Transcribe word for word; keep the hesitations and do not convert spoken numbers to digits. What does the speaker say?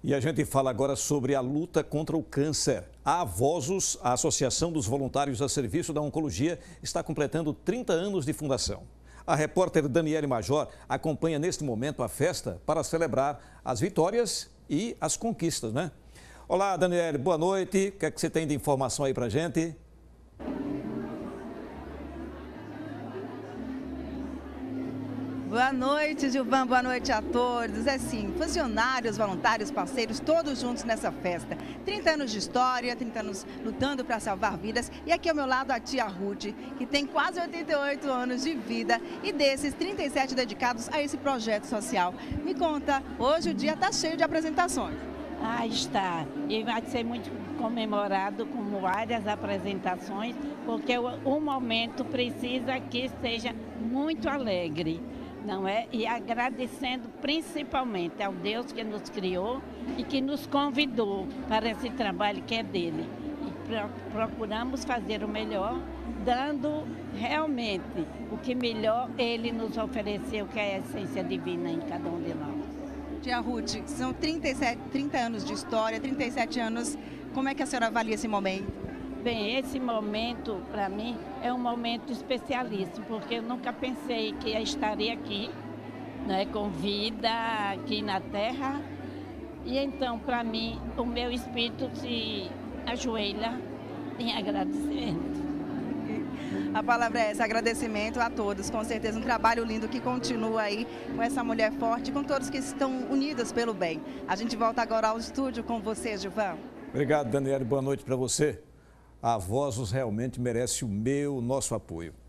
E a gente fala agora sobre a luta contra o câncer. A Avosos, a Associação dos Voluntários a Serviço da Oncologia, está completando trinta anos de fundação. A repórter Daniele Major acompanha neste momento a festa para celebrar as vitórias e as conquistas, né? Olá, Daniele, boa noite. O que é que você tem de informação aí pra gente? Boa noite, Gilvan. Boa noite a todos. É sim, funcionários, voluntários, parceiros, todos juntos nessa festa. trinta anos de história, trinta anos lutando para salvar vidas. E aqui ao meu lado a tia Ruth, que tem quase oitenta e oito anos de vida e desses trinta e sete dedicados a esse projeto social. Me conta, hoje o dia está cheio de apresentações. Ah, está. E vai ser muito comemorado com várias apresentações, porque o, o momento precisa que seja muito alegre. Não é? E agradecendo principalmente ao Deus que nos criou e que nos convidou para esse trabalho que é dele. E pro, procuramos fazer o melhor, dando realmente o que melhor ele nos ofereceu, que é a essência divina em cada um de nós. Tia Ruth, são trinta e sete, trinta anos de história, trinta e sete anos. Como é que a senhora avalia esse momento? Bem, esse momento, para mim, é um momento especialíssimo, porque eu nunca pensei que eu estaria aqui, né, com vida aqui na Terra. E então, para mim, o meu espírito se ajoelha em agradecimento. A palavra é essa, agradecimento a todos, com certeza um trabalho lindo que continua aí com essa mulher forte, com todos que estão unidos pelo bem. A gente volta agora ao estúdio com você, Gilvan. Obrigado, Daniele. Boa noite para você. A Avosos realmente merece o meu, o nosso apoio.